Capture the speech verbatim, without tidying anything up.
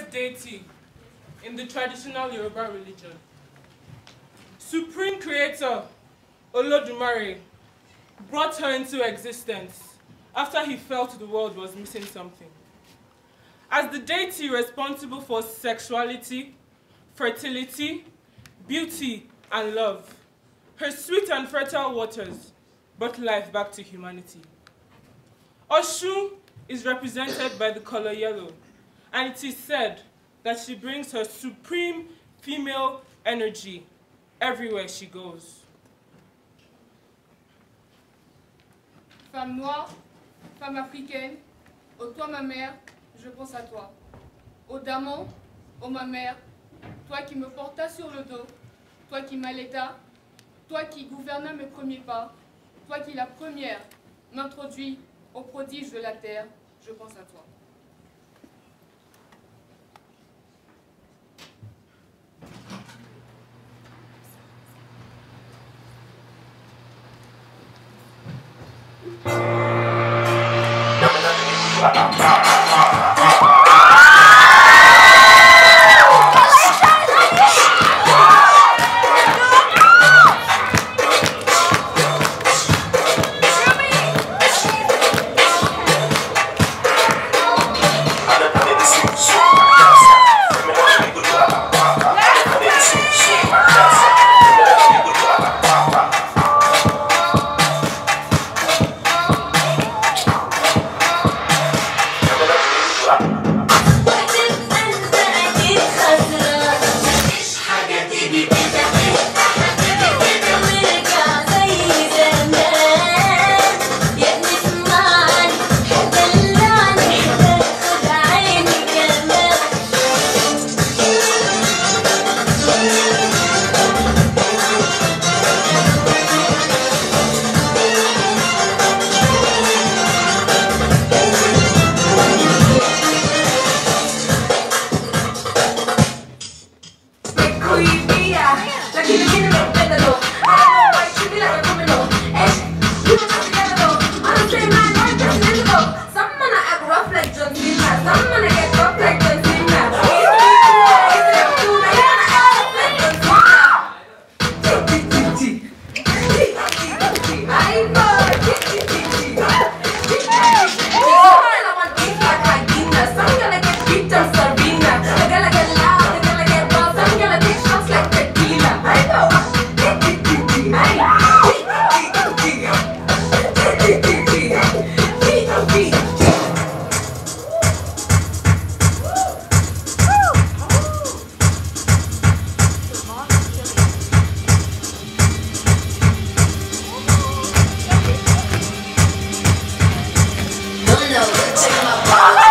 highest deity in the traditional Yoruba religion. Supreme Creator, Olodumare, brought her into existence after he felt the world was missing something. As the deity responsible for sexuality, fertility, beauty, and love, her sweet and fertile waters brought life back to humanity. Oshun is represented by the color yellow, and it is said that she brings her supreme female energy everywhere she goes. Femme noire, femme africaine, ô toi ma mère, je pense à toi. Ô Damon, ô ma mère, toi qui me portas sur le dos, toi qui m'allaitas, toi qui gouvernas mes premiers pas, toi qui la première m'introduis au prodige de la terre, je pense à toi. Check my